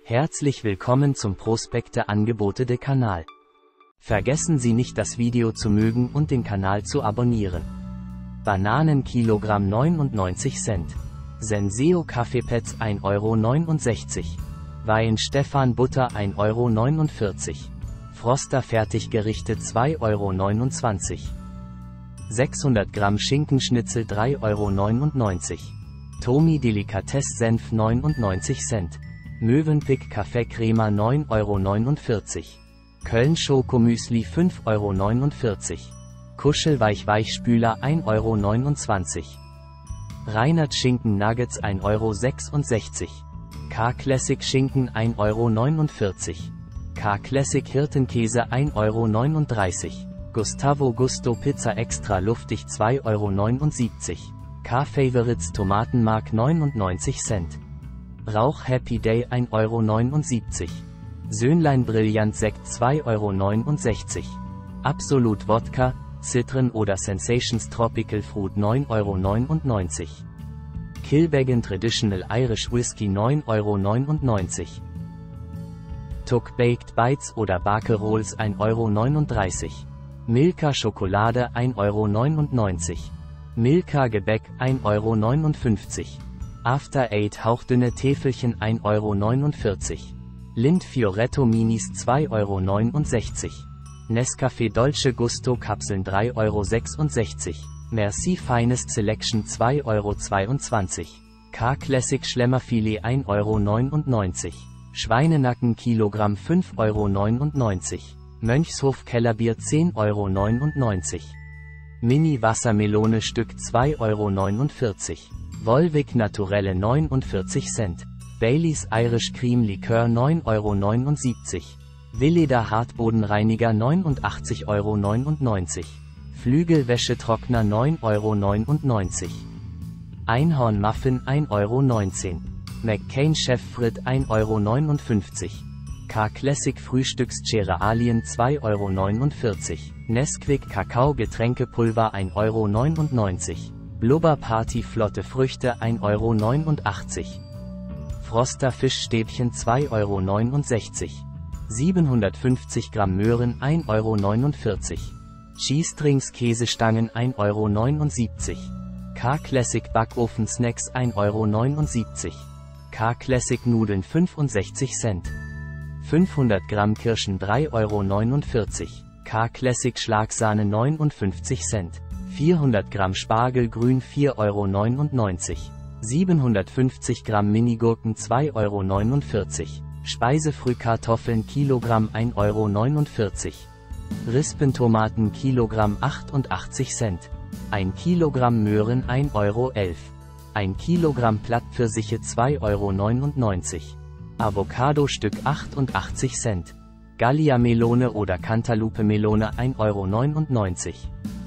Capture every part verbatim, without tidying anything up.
Herzlich willkommen zum Prospekte Angebote de Kanal. Vergessen Sie nicht, das Video zu mögen und den Kanal zu abonnieren. Bananen Kilogramm neunundneunzig Cent. Senseo Kaffeepads ein Euro neunundsechzig. Wein Stefan Butter ein Euro neunundvierzig. Froster Fertiggerichte zwei Euro neunundzwanzig. sechshundert Gramm Schinkenschnitzel drei Euro neunundneunzig. Tomi Delikatesse Senf neunundneunzig Cent. Mövenpick Kaffeecrema neun Euro neunundvierzig. Köln Schokomüsli fünf Euro neunundvierzig. Kuschelweich Weichspüler ein Euro neunundzwanzig. Reinert Schinken Nuggets ein Euro sechsundsechzig. K-Classic Schinken ein Euro neunundvierzig. K-Classic Hirtenkäse ein Euro neununddreißig. Gustavo Gusto Pizza Extra luftig zwei Euro neunundsiebzig. K-Favorites Tomatenmark neunundneunzig Cent. Rauch Happy Day ein Euro neunundsiebzig. Söhnlein Brillant Sekt zwei Euro neunundsechzig. Absolut Wodka, Citron oder Sensations Tropical Fruit neun Euro neunundneunzig. Kilbeggan Traditional Irish Whiskey neun Euro neunundneunzig. Tuck Baked Bites oder Bake Rolls ein Euro neununddreißig. Milka Schokolade ein Euro neunundneunzig. Milka Gebäck ein Euro neunundfünfzig. After Eight hauchdünne Täfelchen ein Euro neunundvierzig. Lind Fioretto Minis zwei Euro neunundsechzig. Nescafé Dolce Gusto Kapseln drei Euro sechsundsechzig. Merci Finest Selection zwei Euro zweiundzwanzig. K-Classic Schlemmerfilet ein Euro neunundneunzig. Schweinenacken Kilogramm fünf Euro neunundneunzig. Mönchshof Kellerbier zehn Euro neunundneunzig. Mini Wassermelone Stück zwei Euro neunundvierzig. Volvic Naturelle neunundvierzig Cent. Baileys Irish Cream Likör neun Euro neunundsiebzig. Willeda Hartbodenreiniger neunundachtzig Euro neunundneunzig. Flügelwäschetrockner neun Euro neunundneunzig. Einhorn Muffin ein Euro neunzehn. McCain Chef Frit ein Euro neunundfünfzig. K-Classic Frühstücks-Cerealien zwei Euro neunundvierzig. Nesquik Kakao Getränkepulver ein Euro neunundneunzig. Blubber Party Flotte Früchte ein Euro neunundachtzig. Froster Fischstäbchen zwei Euro neunundsechzig. siebenhundertfünfzig Gramm Möhren ein Euro neunundvierzig. Cheestrings Käsestangen ein Euro neunundsiebzig. K-Classic Backofen Snacks ein Euro neunundsiebzig. K-Classic Nudeln fünfundsechzig Cent. fünfhundert Gramm Kirschen drei Euro neunundvierzig. K-Classic Schlagsahne neunundfünfzig Cent. vierhundert Gramm Spargelgrün vier Euro neunundneunzig. siebenhundertfünfzig Gramm Minigurken zwei Euro neunundvierzig. Speisefrühkartoffeln Kilogramm ein Euro neunundvierzig. Rispentomaten Kilogramm achtundachtzig Cent. ein Kilogramm Möhren ein Euro elf. ein Kilogramm Plattpfirsiche zwei Euro neunundneunzig. Avocado Stück achtundachtzig Cent. Gallia-Melone oder Cantaloupe-Melone ein Euro neunundneunzig.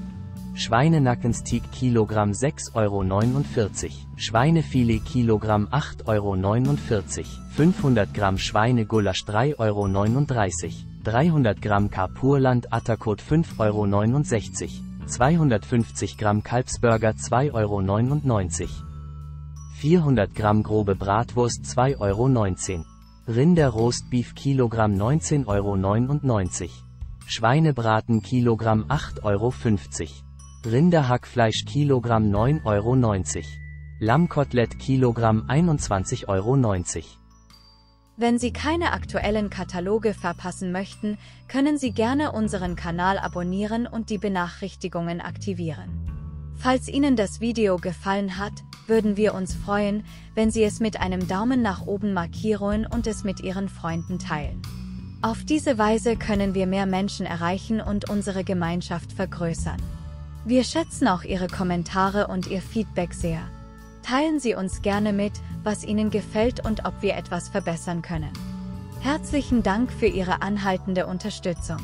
Schweinenackensteak Kilogramm sechs Euro neunundvierzig. Schweinefilet Kilogramm acht Euro neunundvierzig. fünfhundert Gramm Schweinegulasch drei Euro neununddreißig. dreihundert Gramm Kapurland Atterkot fünf Euro neunundsechzig. zweihundertfünfzig Gramm Kalbsburger zwei Euro neunundneunzig. vierhundert Gramm grobe Bratwurst zwei Euro neunzehn. Rinder Roastbeef Kilogramm neunzehn Euro neunundneunzig. Schweinebraten Kilogramm acht Euro fünfzig. Rinderhackfleisch Kilogramm neun Euro neunzig. Lammkotelett Kilogramm einundzwanzig Euro neunzig. Wenn Sie keine aktuellen Kataloge verpassen möchten, können Sie gerne unseren Kanal abonnieren und die Benachrichtigungen aktivieren. Falls Ihnen das Video gefallen hat, würden wir uns freuen, wenn Sie es mit einem Daumen nach oben markieren und es mit Ihren Freunden teilen. Auf diese Weise können wir mehr Menschen erreichen und unsere Gemeinschaft vergrößern. Wir schätzen auch Ihre Kommentare und Ihr Feedback sehr. Teilen Sie uns gerne mit, was Ihnen gefällt und ob wir etwas verbessern können. Herzlichen Dank für Ihre anhaltende Unterstützung.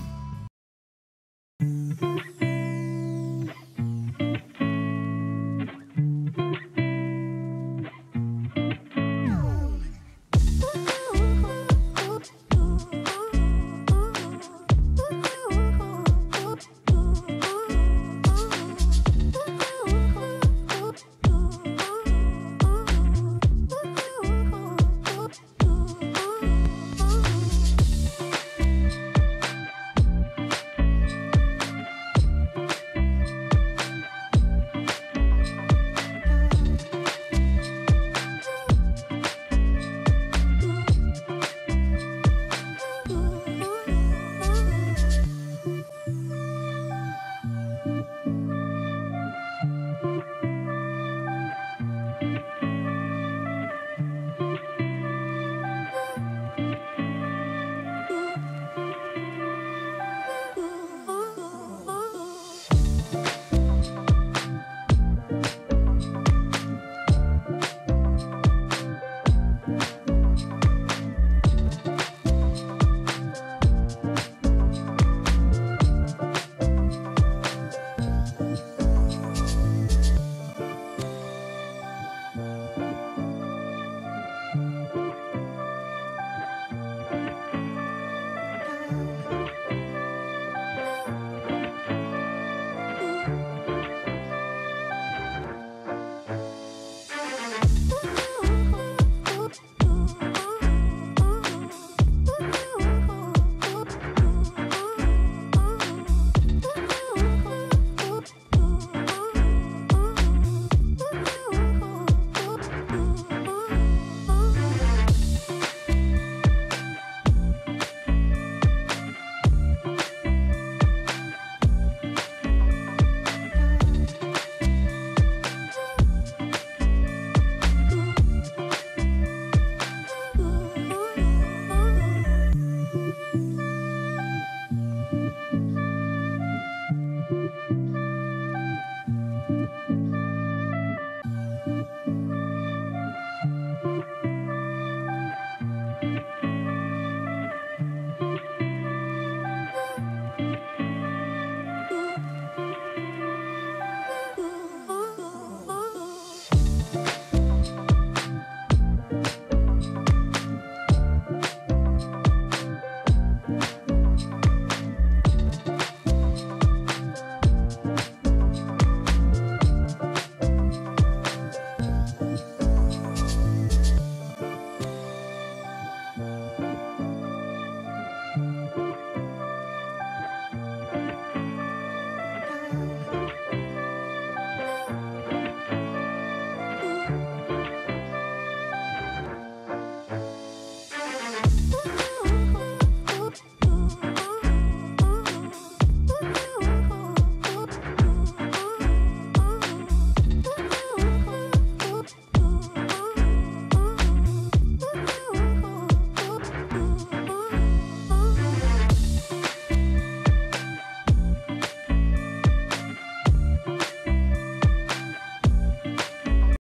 Dank.